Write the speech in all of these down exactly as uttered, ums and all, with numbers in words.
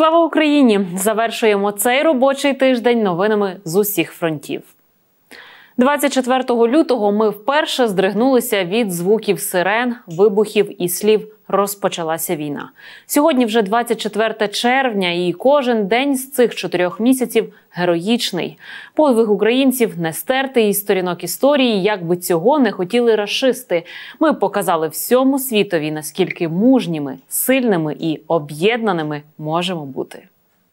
Слава Україні! Завершуємо цей робочий тиждень новинами з усіх фронтів. двадцять четвертого лютого ми вперше здригнулися від звуків сирен, вибухів і слів «Розпочалася війна». Сьогодні вже двадцять четверте червня, і кожен день з цих чотирьох місяців героїчний. Подвиг українців не стертий із сторінок історії, як би цього не хотіли рашисти. Ми показали всьому світові, наскільки мужніми, сильними і об'єднаними можемо бути.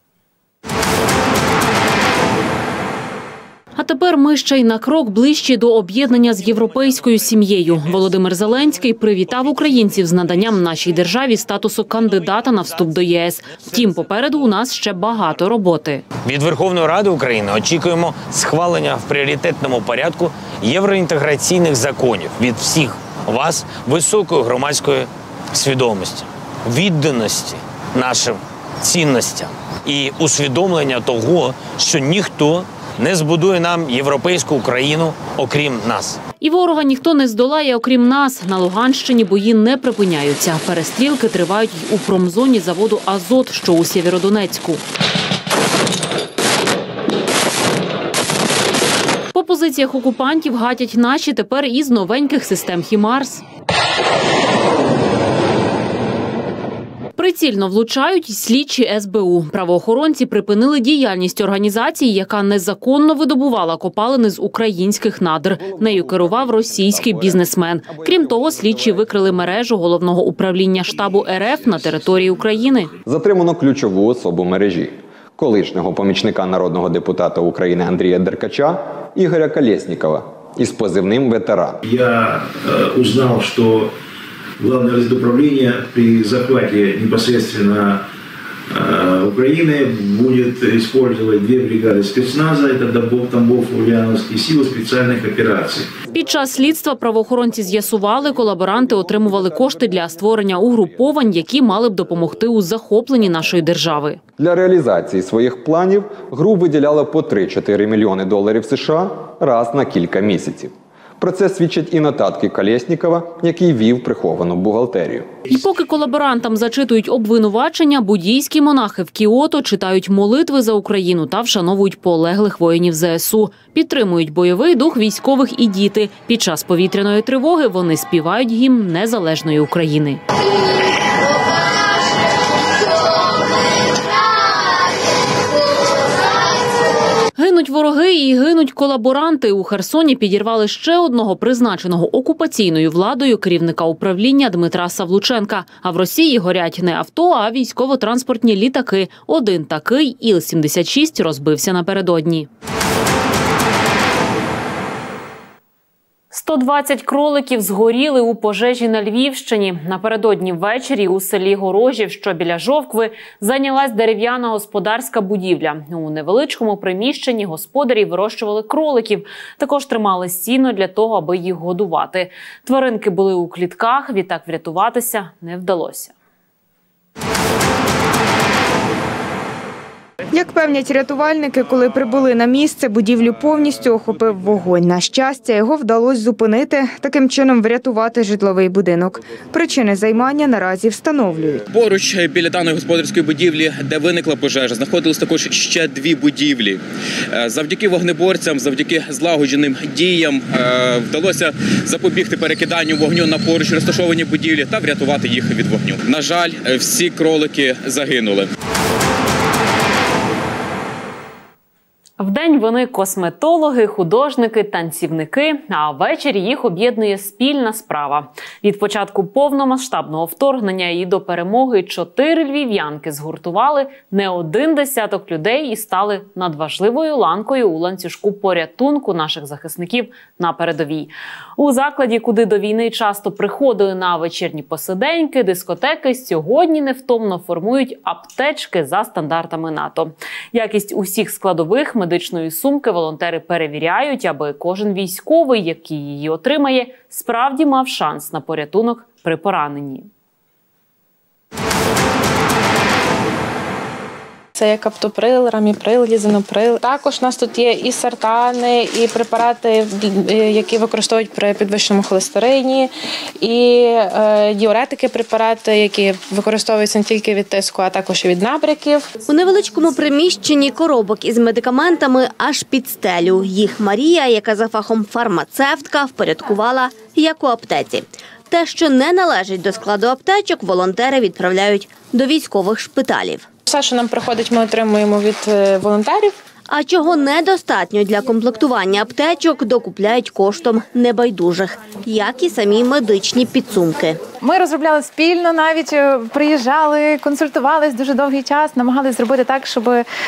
А тепер ми ще й на крок ближчі до об'єднання з європейською сім'єю. Володимир Зеленський привітав українців з наданням нашій державі статусу кандидата на вступ до ЄС. Втім, попереду у нас ще багато роботи. Від Верховної Ради України очікуємо схвалення в пріоритетному порядку євроінтеграційних законів від всіх вас високої громадської свідомості, відданості нашим цінностям і усвідомлення того, що ніхто не збудує нам європейську Україну, окрім нас. І ворога ніхто не здолає, окрім нас. На Луганщині бої не припиняються. Перестрілки тривають й у промзоні заводу «Азот», що у Сєвєродонецьку. По позиціях окупантів гатять наші тепер із новеньких систем «Хімарс». Прицільно влучають й слідчі ес бе у. Правоохоронці припинили діяльність організації, яка незаконно видобувала копалини з українських надр. Нею керував російський бізнесмен. Крім того, слідчі викрили мережу головного управління штабу ер еф на території України. Затримано ключову особу мережі – колишнього помічника народного депутата України Андрія Деркача Ігоря Колєснікова із позивним «Ветеран». Я э, узнал, что Главное разведуправление при захвате непосредственно э, Украины будет использовать две бригады спецназа, это Тамбов, Тамбов, Ульяновские силы специальных операций. Під час слідства правоохоронці з'ясували, колаборанти отримували кошти для створення угруповань, які мали б допомогти у захопленні нашої держави. Для реалізації своїх планів ГРУ виділяла по три-чотири мільйони доларів США раз на кілька місяців. Про це свідчать і нотатки Колєснікова, який вів приховану бухгалтерію. І поки колаборантам зачитують обвинувачення, буддійські монахи в Кіото читають молитви за Україну та вшановують полеглих воїнів зе ес у. Підтримують бойовий дух військових і діти. Під час повітряної тривоги вони співають гімн незалежної України. Гинуть вороги і гинуть колаборанти. У Херсоні підірвали ще одного призначеного окупаційною владою керівника управління Дмитра Савлученка. А в Росії горять не авто, а військово-транспортні літаки. Один такий Іл сімдесят шість розбився напередодні. сто двадцять кроликів згоріли у пожежі на Львівщині. Напередодні ввечері у селі Горожів, що біля Жовкви, зайнялась дерев'яна господарська будівля. У невеличкому приміщенні господарі вирощували кроликів. Також тримали сіно для того, аби їх годувати. Тваринки були у клітках, відтак врятуватися не вдалося. Як певнять рятувальники, коли прибули на місце, будівлю повністю охопив вогонь. На щастя, його вдалося зупинити, таким чином врятувати житловий будинок. Причини займання наразі встановлюють. Поруч біля даної господарської будівлі, де виникла пожежа, знаходились також ще дві будівлі. Завдяки вогнеборцям, завдяки злагодженим діям вдалося запобігти перекиданню вогню на поруч розташовані будівлі та врятувати їх від вогню. На жаль, всі кролики загинули. Вдень вони косметологи, художники, танцівники, а ввечері їх об'єднує спільна справа. Від початку повномасштабного вторгнення і до перемоги чотири львів'янки згуртували не один десяток людей і стали надважливою ланкою у ланцюжку порятунку наших захисників на передовій. У закладі, куди до війни часто приходили на вечірні посиденьки, дискотеки, сьогодні невтомно формують аптечки за стандартами НАТО. Якість усіх складових медичної сумки волонтери перевіряють, аби кожен військовий, який її отримає, справді мав шанс на порятунок при пораненні. Це є каптоприл, раміприл, лізиноприл. Також у нас тут є і сартани, і препарати, які використовують при підвищеному холестерині, і е, діуретики препарати, які використовуються не тільки від тиску, а також і від набряків. У невеличкому приміщенні коробок із медикаментами аж під стелю. Їх Марія, яка за фахом фармацевтка, впорядкувала як у аптеці. Те, що не належить до складу аптечок, волонтери відправляють до військових шпиталів. Все, що нам приходить, ми отримуємо від волонтерів. А чого недостатньо для комплектування аптечок, докупляють коштом небайдужих, як і самі медичні підсумки. Ми розробляли спільно, навіть приїжджали, консультувались дуже довгий час, намагалися зробити так, щоб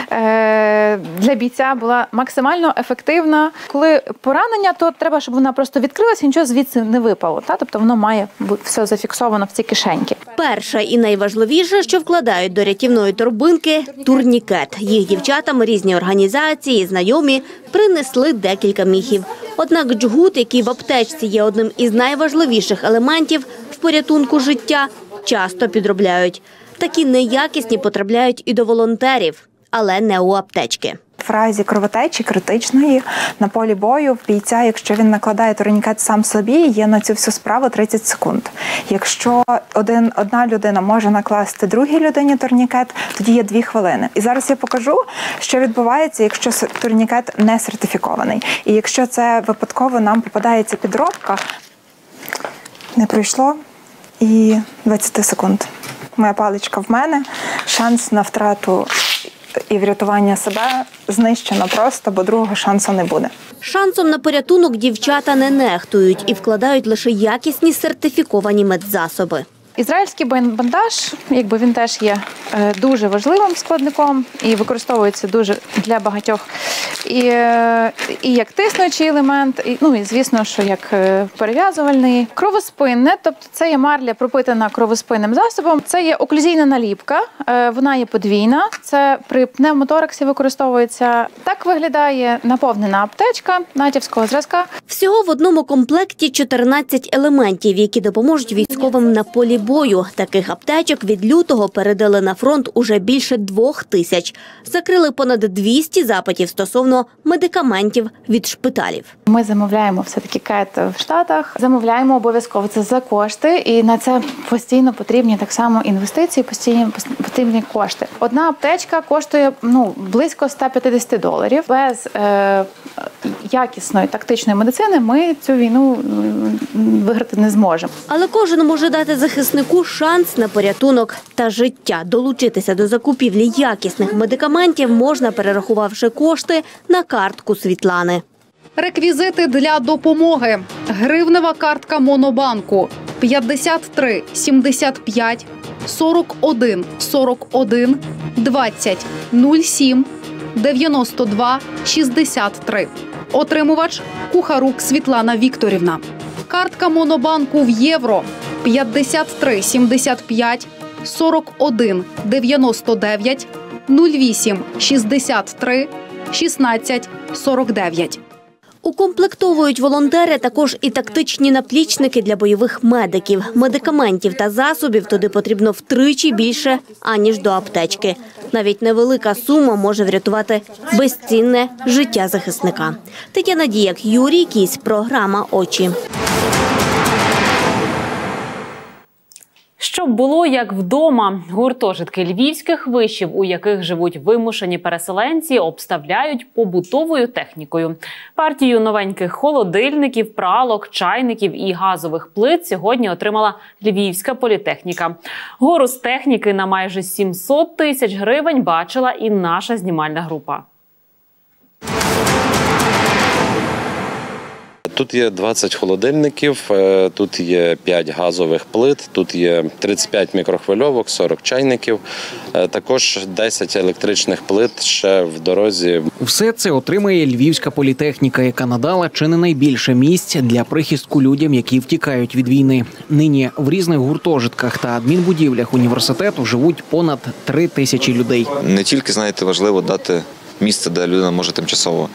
для бійця була максимально ефективна. Коли поранення, то треба, щоб вона просто відкрилася і нічого звідси не випало. Тобто воно має бути все зафіксовано в ці кишеньки. Перше і найважливіше, що вкладають до рятівної торбинки – турнікет. Їх дівчатам різні організації, знайомі принесли декілька міхів. Однак джгут, який в аптечці є одним із найважливіших елементів в порятунку життя, часто підробляють. Такі неякісні потрапляють і до волонтерів, але не у аптечки. В разі кровотечі критичної на полі бою в бійця, якщо він накладає турнікет сам собі, є на цю всю справу тридцять секунд. Якщо один, одна людина може накласти другій людині турнікет, тоді є дві хвилини. І зараз я покажу, що відбувається, якщо турнікет не сертифікований. І якщо це випадково нам попадається підробка, не пройшло і двадцять секунд. Моя паличка в мене, шанс на втрату і врятування себе знищено просто, бо другого шансу не буде. Шансом на порятунок дівчата не нехтують і вкладають лише якісні сертифіковані медзасоби. Ізраїльський бандаж, якби він теж є дуже важливим складником і використовується дуже для багатьох і, і як тиснуючий елемент, і, ну і звісно, що як перев'язувальний. Кровоспинне, тобто це є марля пропитана кровоспинним засобом, це є оклюзійна наліпка, вона є подвійна, це при пневмотораксі використовується. Так виглядає наповнена аптечка натівського зразка. Всього в одному комплекті чотирнадцять елементів, які допоможуть військовим на полі бою. Таких аптечок від лютого передали на фронт уже більше двох тисяч. Закрили понад двісті запитів стосовно медикаментів від шпиталів. Ми замовляємо все-таки кет в Штатах, замовляємо обов'язково це за кошти, і на це постійно потрібні так само інвестиції, постійно потрібні кошти. Одна аптечка коштує ну, близько ста п'ятдесят доларів. Без е, якісної тактичної медицини ми цю війну виграти не зможемо. Але кожен може дати захиснику шанс на порятунок та життя. Долучитися до закупівлі якісних медикаментів можна, перерахувавши кошти на картку Світлани. Реквізити для допомоги. Гривнева картка Монобанку п'ятдесят три сімдесят п'ять сорок один сорок один двадцять нуль сім дев'яносто два шістдесят три. Отримувач – Кухарук Світлана Вікторівна. Картка Монобанку в євро п'ятдесят три сімдесят п'ять сорок один дев'яносто дев'ять нуль вісім шістдесят три шістнадцять сорок дев'ять. Укомплектовують волонтери також і тактичні наплічники для бойових медиків. Медикаментів та засобів туди потрібно втричі більше, аніж до аптечки. Навіть невелика сума може врятувати безцінне життя захисника. Тетяна Діяк, Юрій Кісь, програма «Очі». Щоб було як вдома, гуртожитки львівських вишів, у яких живуть вимушені переселенці, обставляють побутовою технікою. Партію новеньких холодильників, пралок, чайників і газових плит сьогодні отримала Львівська політехніка. Гору з техніки на майже сімсот тисяч гривень бачила і наша знімальна група. Тут є двадцять холодильників, тут є п'ять газових плит, тут є тридцять п'ять мікрохвильовок, сорок чайників, також десять електричних плит ще в дорозі. Все це отримає Львівська політехніка, яка надала чи не найбільше місць для прихистку людям, які втікають від війни. Нині в різних гуртожитках та адмінбудівлях університету живуть понад три тисячі людей. Не тільки, знаєте, важливо дати місце, де людина може тимчасово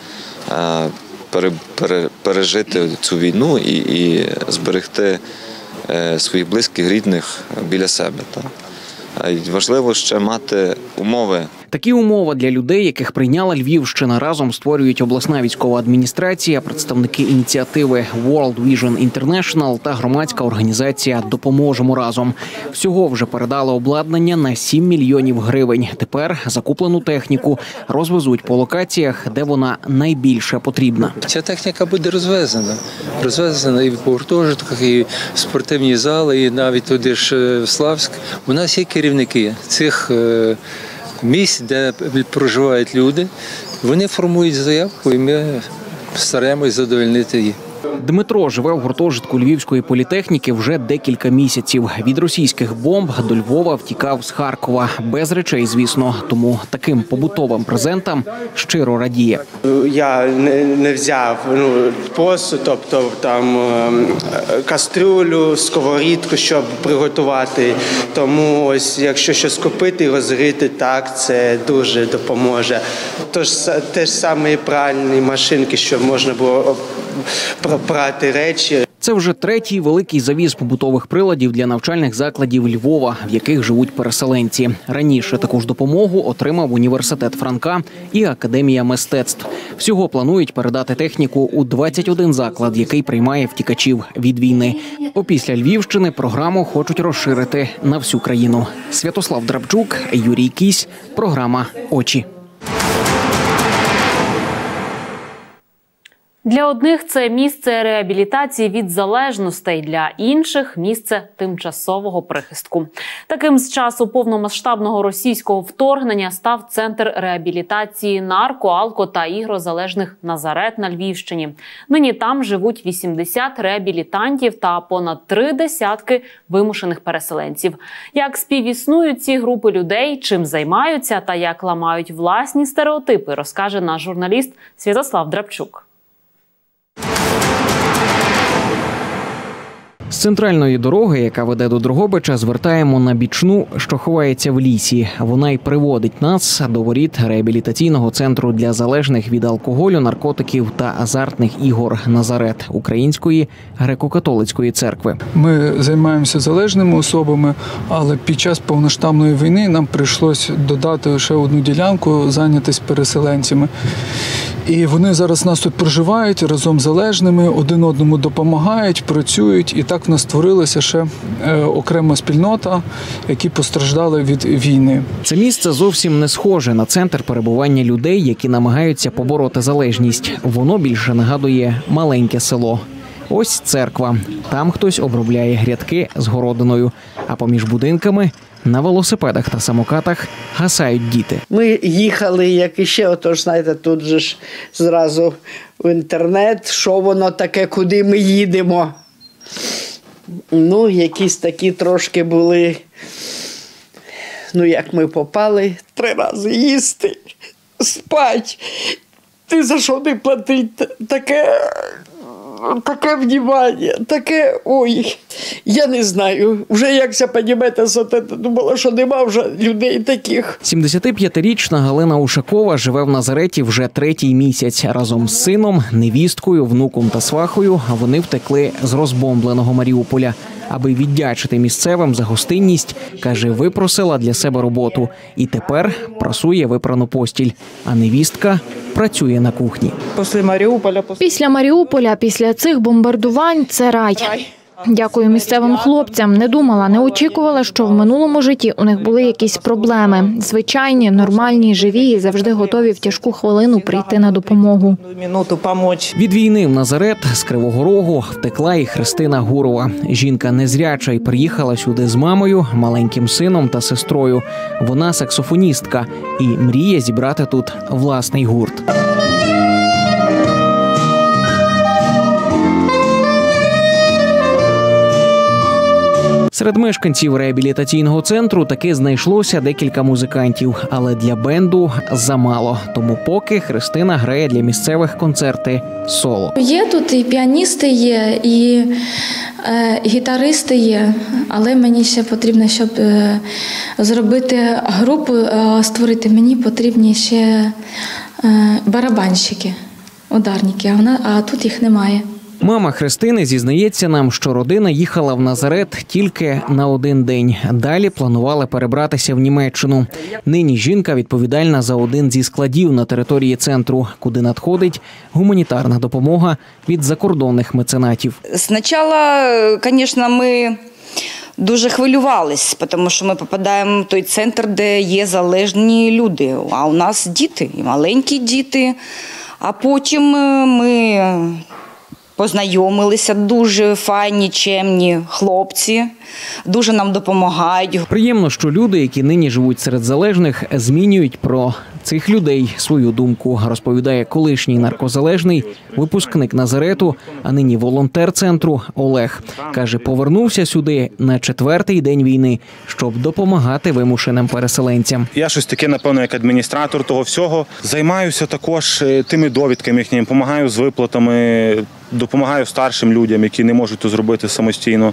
пережити цю війну і, і зберегти своїх близьких, рідних біля себе. Так? А важливо ще мати умови. Такі умови для людей, яких прийняла Львівщина, разом створюють обласна військова адміністрація, представники ініціативи World Vision International та громадська організація «Допоможемо разом». Всього вже передали обладнання на сім мільйонів гривень. Тепер закуплену техніку розвезуть по локаціях, де вона найбільше потрібна. Ця техніка буде розвезена. Розвезена і по гуртожитках, і в спортивні зали, і навіть туди ж в Славськ. У нас є керівники цих місць, де проживають люди. Вони формують заявку, і ми стараємось задовольнити її. Дмитро живе в гуртожитку Львівської політехніки вже декілька місяців. Від російських бомб до Львова втікав з Харкова. Без речей, звісно. Тому таким побутовим презентам щиро радіє. Я не, не взяв ну, посуд, тобто там кастрюлю, сковорідку, щоб приготувати. Тому ось, якщо щось купити і розгріти, так, це дуже допоможе. Тож те ж саме пральні машинки, щоб можна було пропрати речі. Це вже третій великий завіз побутових приладів для навчальних закладів Львова, в яких живуть переселенці. Раніше таку ж допомогу отримав університет Франка і Академія мистецтв. Всього планують передати техніку у двадцять один заклад, який приймає втікачів від війни. Опісля Львівщини програму хочуть розширити на всю країну. Святослав Драбчук, Юрій Кісь, програма «Очі». Для одних це місце реабілітації від залежностей, для інших – місце тимчасового прихистку. Таким з часу повномасштабного російського вторгнення став центр реабілітації нарко-, алко- та ігрозалежних «Назарет» на Львівщині. Нині там живуть вісімдесят реабілітантів та понад три десятки вимушених переселенців. Як співіснують ці групи людей, чим займаються та як ламають власні стереотипи, розкаже наш журналіст Святослав Драбчук. З центральної дороги, яка веде до Дрогобича, звертаємо на бічну, що ховається в лісі. Вона й приводить нас до воріт реабілітаційного центру для залежних від алкоголю, наркотиків та азартних ігор «Назарет» Української греко-католицької церкви. Ми займаємося залежними особами, але під час повноштабної війни нам прийшлось додати ще одну ділянку, зайнятися переселенцями. І вони зараз у нас тут проживають разом з залежними, один одному допомагають, працюють. І так в нас створилася ще окрема спільнота, які постраждали від війни. Це місце зовсім не схоже на центр перебування людей, які намагаються побороти залежність. Воно більше нагадує маленьке село. Ось церква. Там хтось обробляє грядки з городиною. А поміж будинками на велосипедах та самокатах гасають діти. Ми їхали, як іще, отож, знаєте, тут же ж зразу в інтернет, що воно таке, куди ми їдемо. Ну, якісь такі трошки були, ну, як ми попали, три рази їсти, спать. Ти за що не платить? Таке... Таке внимання, таке, ой, я не знаю. Вже як це понімаєте, думала, що нема вже людей таких. сімдесятип'ятирічна Галина Ушакова живе в Назареті вже третій місяць. Разом з сином, невісткою, внуком та свахою вони втекли з розбомбленого Маріуполя. Аби віддячити місцевим за гостинність, каже, випросила для себе роботу. І тепер прасує випрану постіль. А невістка працює на кухні. Після Маріуполя, після Маріуполя, після цих бомбардувань – це рай. Дякую місцевим хлопцям. Не думала, не очікувала, що в минулому житті у них були якісь проблеми. Звичайні, нормальні, живі і завжди готові в тяжку хвилину прийти на допомогу. Від війни в Назарет з Кривого Рогу втекла і Христина Гурова. Жінка незряча і приїхала сюди з мамою, маленьким сином та сестрою. Вона саксофоністка і мріє зібрати тут власний гурт. Серед мешканців реабілітаційного центру таки знайшлося декілька музикантів, але для бенду замало. Тому поки Христина грає для місцевих концерти соло. Є тут і піаністи є, і е, гітаристи є, але мені ще потрібно, щоб е, зробити групу, е, створити, мені потрібні ще е, барабанщики, ударники, а, вона, а тут їх немає. Мама Христини зізнається нам, що родина їхала в Назарет тільки на один день. Далі планувала перебратися в Німеччину. Нині жінка відповідальна за один зі складів на території центру, куди надходить гуманітарна допомога від закордонних меценатів. Спочатку, звісно, ми дуже хвилювались, тому що ми попадаємо в той центр, де є залежні люди. А у нас діти, і маленькі діти. А потім ми познайомилися, дуже файні, чемні хлопці, дуже нам допомагають. Приємно, що люди, які нині живуть серед залежних, змінюють про цих людей свою думку, розповідає колишній наркозалежний, випускник Назарету, а нині волонтер центру Олег. Каже, повернувся сюди на четвертий день війни, щоб допомагати вимушеним переселенцям. Я щось таке, напевно, як адміністратор того всього. Займаюся також тими довідками їхніми, допомагаю з виплатами, допомагаю старшим людям, які не можуть це зробити самостійно.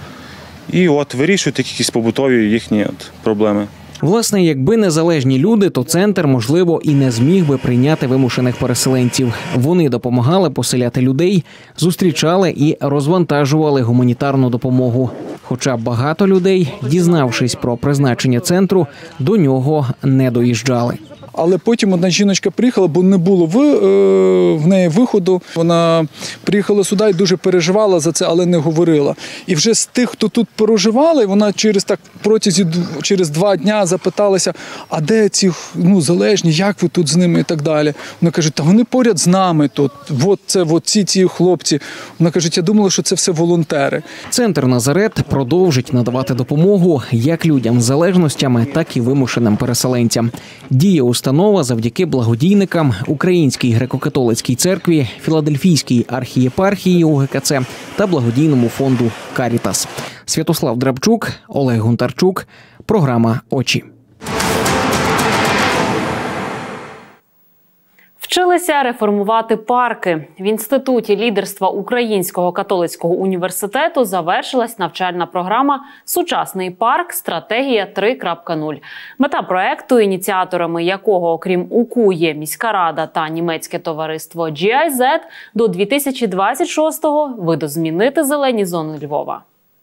І от вирішують якісь побутові їхні от проблеми. Власне, якби незалежні люди, то центр, можливо, і не зміг би прийняти вимушених переселенців. Вони допомагали поселяти людей, зустрічали і розвантажували гуманітарну допомогу. Хоча багато людей, дізнавшись про призначення центру, до нього не доїжджали. Але потім одна жіночка приїхала, бо не було в, в неї виходу. Вона приїхала сюди і дуже переживала за це, але не говорила. І вже з тих, хто тут проживали, вона через так протязі через два дня запиталася, а де ці ну, залежні, як ви тут з ними і так далі. Вона каже, та вони поряд з нами тут. От це, от ці, ці хлопці. Вона каже, я думала, що це все волонтери. Центр Назарет продовжить надавати допомогу як людям з залежностями, так і вимушеним переселенцям. Діє установа завдяки благодійникам Українській греко-католицькій церкві, Філадельфійській архієпархії УГКЦ та благодійному фонду «Карітас». Святослав Драбчук, Олег Гунтарчук. Програма «Очі». Вчилися реформувати парки. В Інституті лідерства Українського католицького університету завершилась навчальна програма «Сучасний парк. Стратегія три крапка нуль». Мета проекту, ініціаторами якого, окрім УКУ, є міська рада та німецьке товариство джі ай зет, до дві тисячі двадцять шостого видозмінити зелені зони Львова.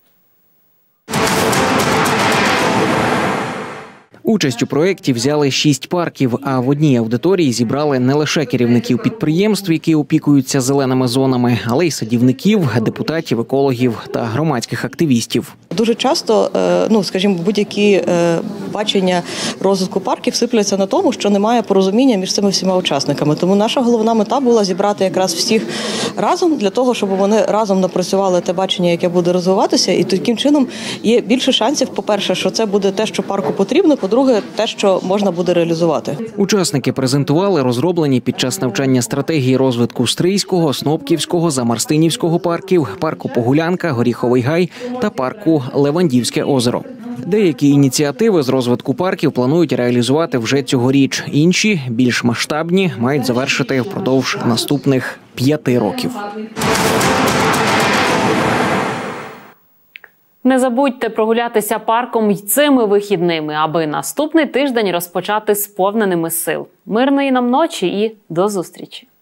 Участь у проєкті взяли шість парків, а в одній аудиторії зібрали не лише керівників підприємств, які опікуються зеленими зонами, але й садівників, депутатів, екологів та громадських активістів. Дуже часто, ну, скажімо, будь-які бачення розвитку парків сипляться на тому, що немає порозуміння між цими всіма учасниками. Тому наша головна мета була зібрати якраз всіх разом для того, щоб вони разом напрацювали те бачення, яке буде розвиватися, і таким чином є більше шансів, по-перше, що це буде те, що парку потрібно, по-друге, те, що можна буде реалізувати. Учасники презентували розроблені під час навчання стратегії розвитку Стрийського, Снопківського, Замарстинівського парків, парку Погулянка, Горіховий гай та парку Левандівське озеро. Деякі ініціативи з розвитку парків планують реалізувати вже цьогоріч. Інші, більш масштабні, мають завершити впродовж наступних п'яти років. Не забудьте прогулятися парком й цими вихідними, аби наступний тиждень розпочати сповненими сил. Мирної нам ночі і до зустрічі!